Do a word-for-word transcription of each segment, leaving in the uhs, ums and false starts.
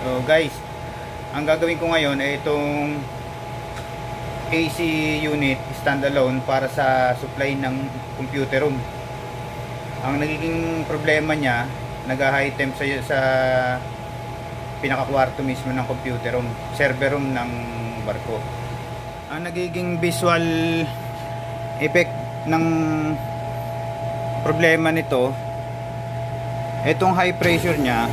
So guys, ang gagawin ko ngayon ay itong A C unit standalone para sa supply ng computer room. Ang nagiging problema niya, nag-high temp sa, sa pinakakwarto mismo ng computer room, server room ng barko. Ang nagiging visual effect ng problema nito, itong high pressure niya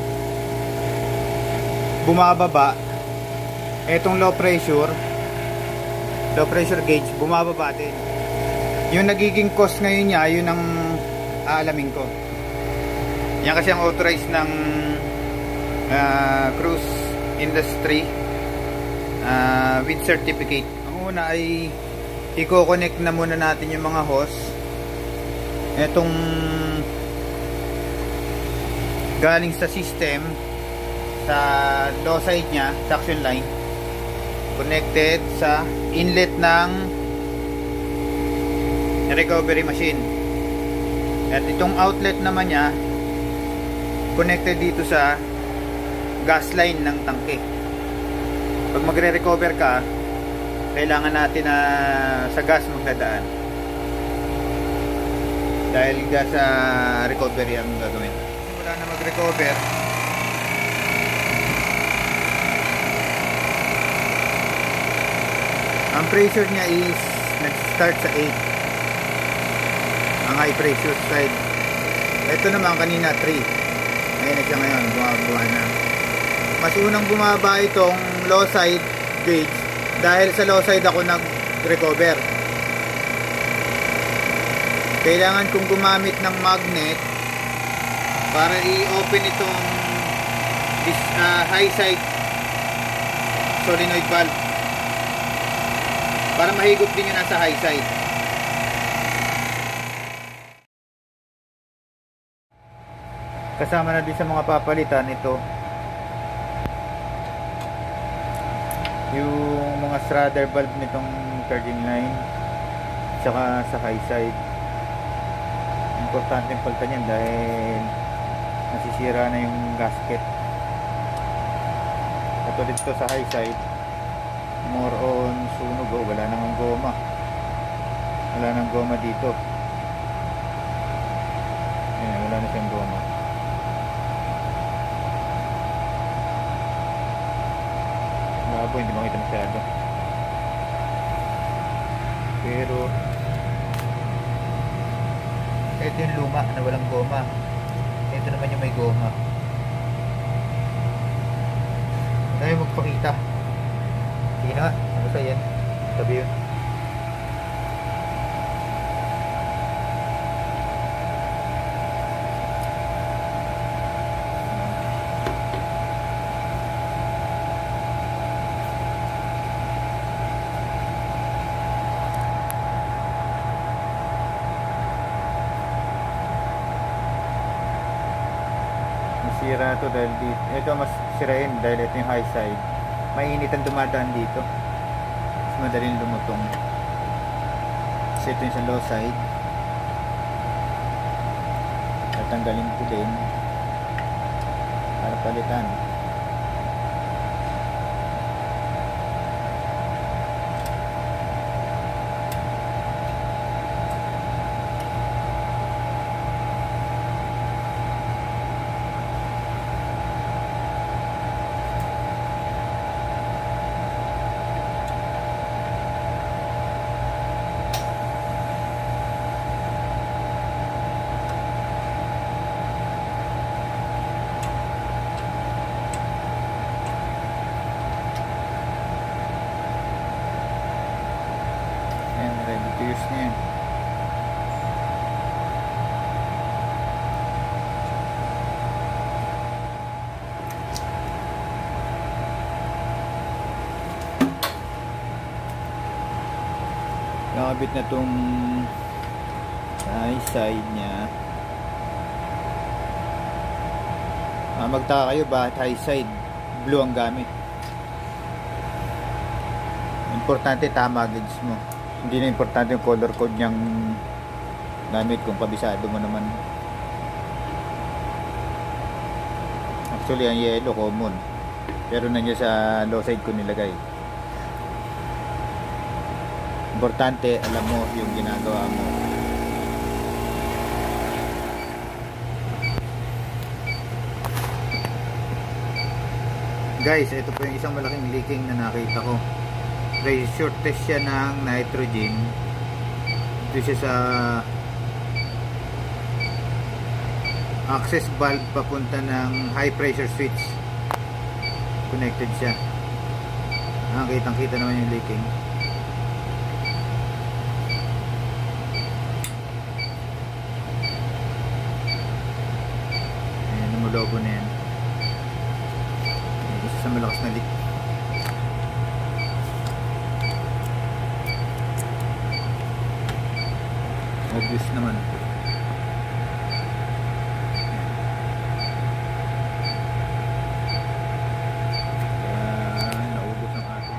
bumababa, etong low pressure low pressure gauge bumababa din. Yung nagiging cost ngayon niya, yun ang aalamin ko. Yan kasi ang authorized ng uh, cruise industry uh, with certificate. Ang una ay i-connect na muna natin yung mga hose. Etong galing sa system sa low side nya, suction line, connected sa inlet ng recovery machine. At itong outlet naman nya connected dito sa gas line ng tangke. Pag magre-recover ka, kailangan natin na sa gas magdadaan, dahil gas sa recovery ang gagawin. Simula na mag-recover, ang pressure niya is nag-start sa eight, ang high pressure side. Ito naman kanina three, ayun na siya ngayon, bumaba na. Mas unang bumaba itong low side gauge dahil sa low side ako nag-recover. Kailangan kong gumamit ng magnet para i-open itong this, uh, high side solenoid valve para mahigop din yun nasa high side. Kasama na din sa mga papalitan ito yung mga strudder valve nitong charging line tsaka sa high side. Importante yung palitan yan dahil nasisira na yung gasket. Katulad ito sa high side, more on sunog, oh, wala namang goma, wala nang goma dito. Ayan, wala na siyang goma. Labo, hindi makita masyado, pero ito yung luma na walang goma, ito naman yung may goma. Tayo magpakita. Sige na nga, ano sa yan? Sabi yun. Sira to dahil dito. Ito mas sirain dahil ito yung high side. Mainit ang dumadaan dito. Mas madaling lumutong. Kasi ito yung sa low side. Tatanggalin ko din para palitan. Use na yan. Nakabit na itong high side nya. Ah, magtaka kayo bakit high side blue ang gamit. Importante tama gauge mo. Hindi na importante yung color code niyang gamit kung kabisado mo naman. Actually ang yellow common. pero nandiyan sa low side ko nilagay. Importante alam mo yung ginagawa mo. Guys, ito po yung isang malaking leaking na nakita ko. Pressure test siya ng nitrogen. Ito siya sa access valve papunta ng high pressure switch. Connected siya. Ah, kitang kita naman yung leaking. Ayan, numulobo na yan. Ayan, isa sa malakas na leak. Obvious naman. Kaya naubos ang ating.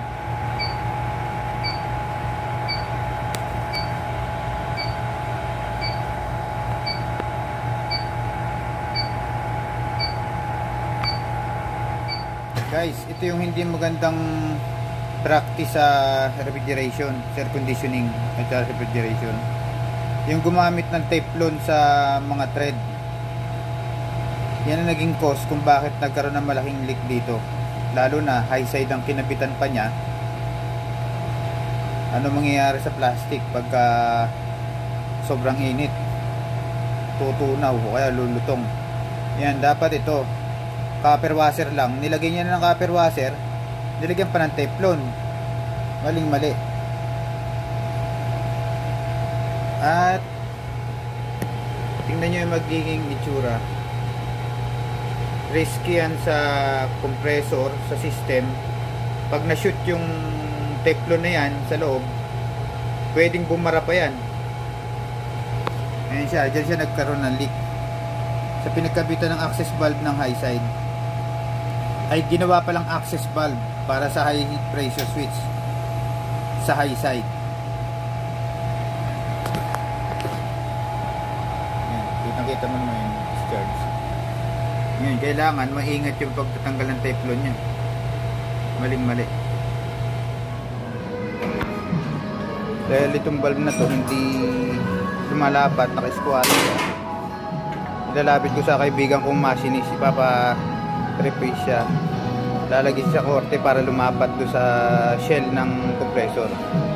Guys, ito yung hindi magandang practice sa refrigeration, air conditioning at refrigeration. Yung gumamit ng teflon sa mga thread, yan ang naging cause kung bakit nagkaroon ng malaking leak dito. Lalo na high side ang kinabitan pa niya. Ano mangyayari sa plastic pagka sobrang init? Tutunaw o kaya lulutong. Yan, dapat ito copper washer lang. Nilagay niya na ng copper washer, nilagyan pa ng teflon. Maling mali. At tingnan nyo yung magiging itsura. Risky yan sa compressor, sa system. Pag na-shoot yung teflon na yan sa loob, pwedeng bumara pa yan. Ayan siya, dyan siya nagkaroon ng leak sa pinagkabitan ng access valve ng high side. Ay ginawa palang access valve para sa high pressure switch sa high side. Kita mo naman yung discharge. Ngayon, kailangan maingat yung pagtatanggal ng teflon niya. Maling mali. Dahil itong valve na to hindi lumalapat, naka-squat. Ilalapit ko sa kaibigan kong machinist, ipapa-replace siya. Lalagay siya korte para lumapat do sa shell ng compressor.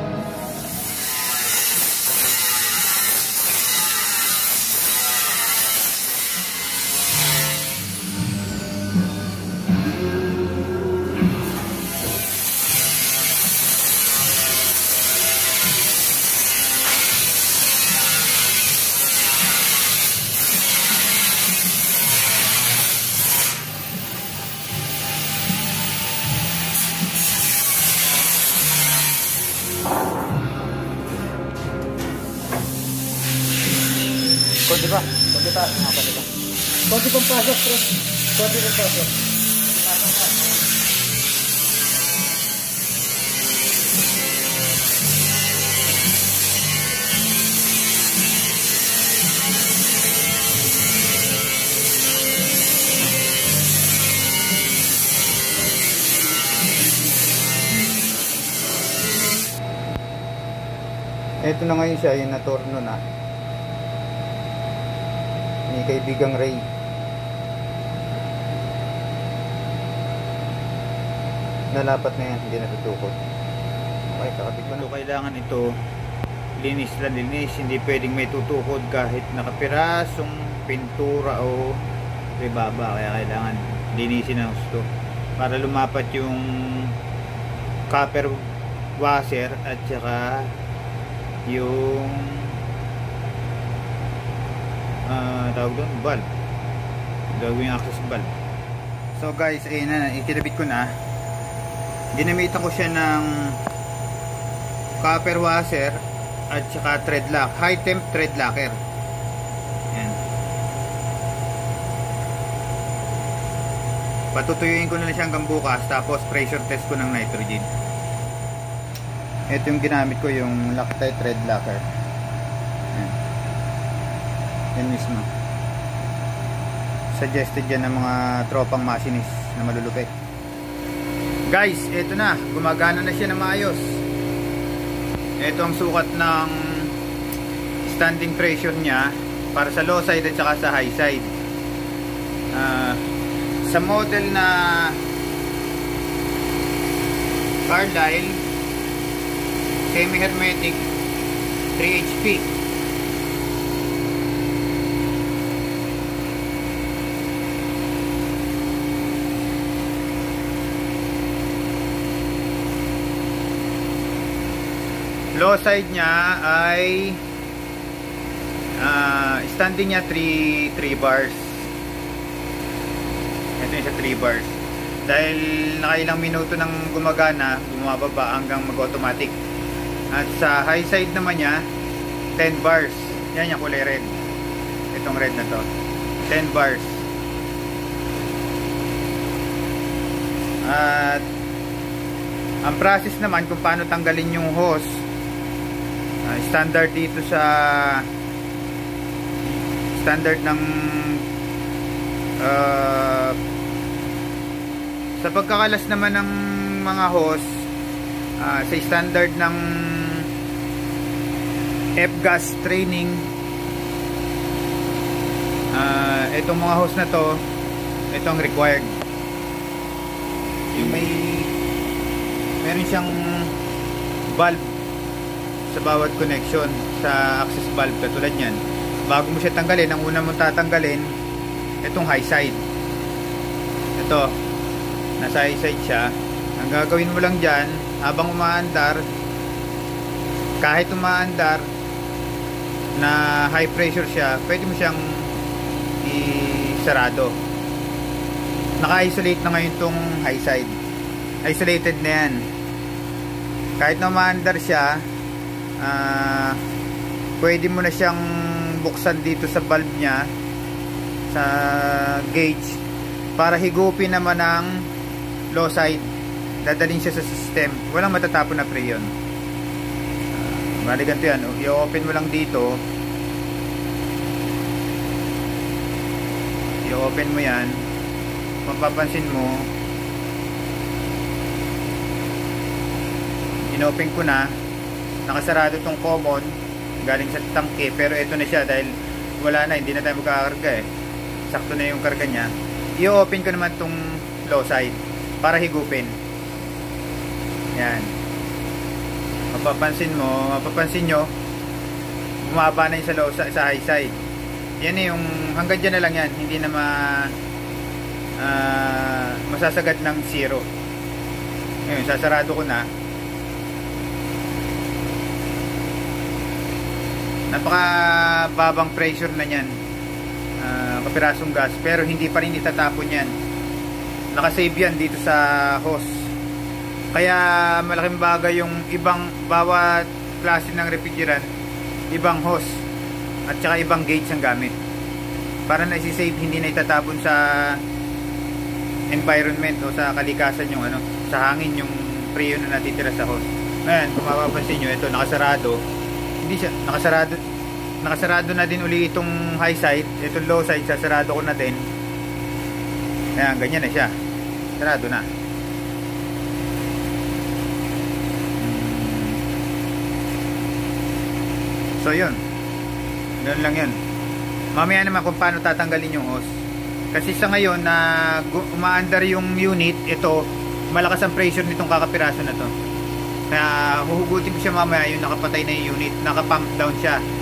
Konti pa, konti pa, mga konti pa. Konti pang pasok, pre. Konti pang pasok. Ito na ngayon siya, yung natorno na. Ni kaibigang Ray. Nalapat na yan, hindi natutukod. Okay, kakabit ko na. So, kailangan ito linis lang linis, hindi pwedeng may tutukod kahit nakapirasong pintura o rebaba. Kaya kailangan linisin ng gusto para lumapat yung copper washer at saka yung Uh, tawag doon, valve. Gagawin yung access valve. So guys, ayun na, ikinabit ko na. Ginamitan ko siya ng copper washer at saka thread lock, high temp thread locker. Ayan. Patutuyuin ko na lang siya hanggang bukas, tapos pressure test ko ng nitrogen. Ito yung ginamit ko, yung Loctite thread locker. Ayan. Yan mismo. Suggested yan ng mga tropang machinist na malulupit. Guys, eto na, gumagana na siya na maayos. Ito ang sukat ng standing pressure niya para sa low side at saka sa high side. Uh, sa model na Carlyle semi-hermetic three H P, low side niya ay uh, standing niya three bars. Ito yung sa three bars. Dahil nakailang minuto nang gumagana, bumababa hanggang mag-automatic. At sa high side naman niya, ten bars. Yan yung kulay red. Itong red na to. ten bars. At ang process naman kung paano tanggalin yung hose, uh, standard dito sa standard ng uh, sa pagkakalas naman ng mga hose, uh, sa standard ng F-gas training, uh, itong mga hose na to, itong required. Yung may meron siyang valve sa bawat connection sa access valve, katulad yan. Bago mo siya tanggalin, ang una mong tatanggalin itong high side. Ito, nasa high side siya. Ang gagawin mo lang dyan, habang umaandar, kahit umaandar na high pressure siya, pwede mo siyang isarado. Naka-isolate na ngayon tong high side. Isolated na yan. Kahit na umaandar siya, uh, pwede mo na siyang buksan dito sa valve niya, sa gauge, para higupin naman ng low side. Dadalhin siya sa system. Walang matatapon na pre yun. Uh, bali ganito yan. I-open mo lang dito. I-open mo yan. Mapapansin mo, inopen ko na, nakasarado tong common galing sa tangke, pero ito na siya dahil wala na, hindi na tayo magkakarga eh, sakto na yung karga niya. I-open ko naman tong low side para higupin. Yan, mapapansin mo, mapapansin nyo, bumaba na yung sa low sa high side. Yan eh, yung hanggang dyan na lang yan, hindi na ma uh, masasagad ng zero. Ngayon, sasarado ko na. Napaka babang pressure na yan, uh, kapirasong gas, pero hindi pa rin itatapon yan. Nakasave yan dito sa hose. Kaya malaking bagay yung ibang, bawat klase ng refrigerant, ibang hose at saka ibang gauge ang gamit, para na isi-save, hindi na itatapon sa environment o sa kalikasan yung ano, sa hangin yung freon na natitira sa hose. Ngayon, kung mapapansin nyo, ito nakasarado. Hindi siya, nakasarado, nakasarado na din uli itong high side. Itong low side, sasarado ko na din. Ayan, ganyan na siya. Sarado na. So yun, ganun lang yun. Mamaya naman kung paano tatanggalin yung hose. Kasi sa ngayon na umaandar yung unit, ito malakas ang pressure nitong kakapiraso na to. Kaya huhugutin ko siya mamaya yung nakapatay na yung unit, nakapump down siya.